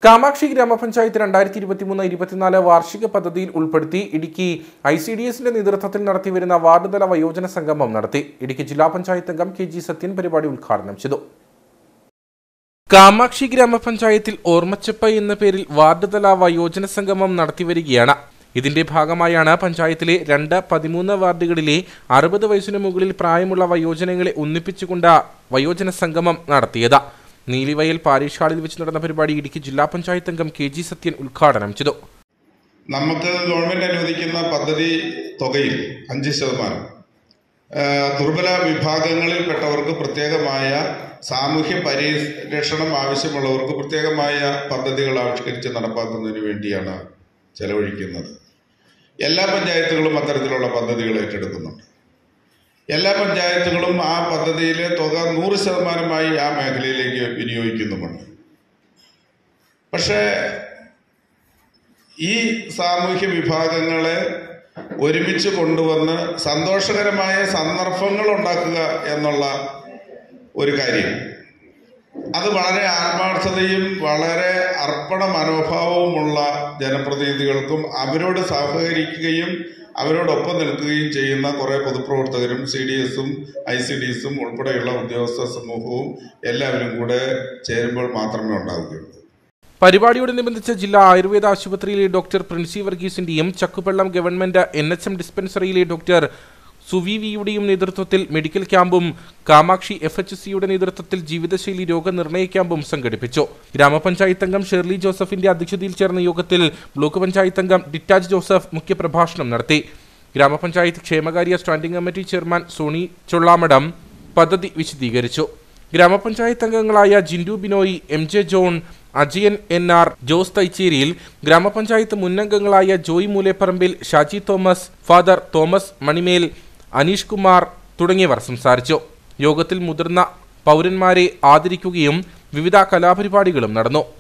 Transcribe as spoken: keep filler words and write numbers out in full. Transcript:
കാമാക്ഷി ഗ്രാമപഞ്ചായത്ത് രണ്ടായിരത്തി ഇരുപത്തിമൂന്ന് ഇരുപത്തിനാല് വാർഷിക പദ്ധതിയിൽ ഉൾപ്പെടുത്തി ഇടുക്കി ഐ സി ഡി എസിന്റെ നേതൃത്വത്തിൽ നടത്തിവരുന്ന വാർഡ് തല വയോജന സംഗമം നടത്തി. ഇടുക്കി ജില്ലാ പഞ്ചായത്ത് അംഗം കെ ജി സത്യൻ പരിപാടി ഉദ്ഘാടനം ചെയ്തു. കാമാക്ഷി ഗ്രാമപഞ്ചായത്തിൽ ഓർമ്മച്ചപ്പ് എന്ന പേരിൽ വാർഡ് തല വയോജന സംഗമം നടത്തിവരികയാണ്. ഇതിന്റെ ഭാഗമായാണ് പഞ്ചായത്തിലെ രണ്ട് പതിമൂന്ന് വാർഡുകളിലെ അറുപത് വയസ്സിന് മുകളിൽ പ്രായമുള്ള വയോജനങ്ങളെ ഒന്നിപ്പിച്ചുകൊണ്ട് വയോജന സംഗമം നടത്തിയത്. നീലിവയൽ പാരീഷ് ഹാളിൽ വെച്ച് നടന്ന പരിപാടി ഇടുക്കി ജില്ലാ പഞ്ചായത്ത് അംഗം കെ ജി സത്യൻ ഉദ്ഘാടനം ചെയ്തു. നമുക്ക് ഗവൺമെന്റ് അനുവദിക്കുന്ന പദ്ധതി തുകയിൽ അഞ്ച് ശതമാനം ദുർബല വിഭാഗങ്ങളിൽപ്പെട്ടവർക്ക് പ്രത്യേകമായ സാമൂഹ്യ പരിരക്ഷണം ആവശ്യമുള്ളവർക്ക് പ്രത്യേകമായ പദ്ധതികൾ ആവിഷ്കരിച്ച് നടപ്പാക്കുന്നതിന് വേണ്ടിയാണ് ചെലവഴിക്കുന്നത്. എല്ലാ പഞ്ചായത്തുകളും അത്തരത്തിലുള്ള പദ്ധതികൾ ഏറ്റെടുക്കുന്നുണ്ട്. എല്ലാ പഞ്ചായത്തുകളും ആ പദ്ധതിയിലെ തുക നൂറ് ശതമാനമായി ആ മേഖലയിലേക്ക് വിനിയോഗിക്കുന്നുമുണ്ട്. പക്ഷേ ഈ സാമൂഹ്യ വിഭാഗങ്ങളെ ഒരുമിച്ച് കൊണ്ടുവന്ന് സന്തോഷകരമായ സന്ദർഭങ്ങൾ ഉണ്ടാക്കുക എന്നുള്ള ഒരു കാര്യം, അത് വളരെ ആത്മാർത്ഥതയും വളരെ അർപ്പണ മനോഭാവവുമുള്ള ജനപ്രതിനിധികൾക്കും അവരോട് സഹകരിക്കുകയും അവരോടൊപ്പം നിൽക്കുകയും ചെയ്യുന്ന കുറേ പൊതുപ്രവർത്തകരും സി ഡി എസും ഐ സി ഡി എസും ഉൾപ്പെടെയുള്ള ഉദ്യോഗസ്ഥ സമൂഹവും എല്ലാവരും കൂടെ ചേരുമ്പോൾ മാത്രമേ ഉണ്ടാവുകയുള്ളൂ. പരിപാടിയോടനുബന്ധിച്ച് ജില്ലാ ആയുർവേദ ആശുപത്രിയിലെ ഡോക്ടർ പ്രിൻസി വർഗീസിന്റെയും Chakkupallam government N H M ഡിസ്പെൻസറിയിലെ ഡോക്ടർ സുവിവിയുടെയും നേതൃത്വത്തിൽ മെഡിക്കൽ ക്യാമ്പും കാമാക്ഷി എഫ് എച്ച് സിയുടെ നേതൃത്വത്തിൽ ജീവിതശൈലി രോഗനിർണയ ക്യാമ്പും സംഘടിപ്പിച്ചു. ഗ്രാമപഞ്ചായത്ത് അംഗം ഷെർലി ജോസഫിന്റെ അധ്യക്ഷതയിൽ ചേർന്ന യോഗത്തിൽ ബ്ലോക്ക് പഞ്ചായത്ത് അംഗം ഡിറ്റാജ് ജോസഫ് മുഖ്യപ്രഭാഷണം നടത്തി. ഗ്രാമപഞ്ചായത്ത് ക്ഷേമകാര്യ standing committee chairman Soni Chollamadam പദ്ധതി വിശദീകരിച്ചു. ഗ്രാമപഞ്ചായത്ത് അംഗങ്ങളായ Jindu Binoy, M J John, Ajayan N R, Jose തൈച്ചേരിയിൽ, ഗ്രാമപഞ്ചായത്ത് മുന്നംഗങ്ങളായ ജോയ് മൂലേപ്പറമ്പിൽ, Shaji Thomas, father Thomas Manimel, Aneesh Kumar തുടങ്ങിയവർ സംസാരിച്ചു. യോഗത്തിൽ മുതിർന്ന പൗരന്മാരെ ആദരിക്കുകയും വിവിധ കലാപരിപാടികളും നടന്നു.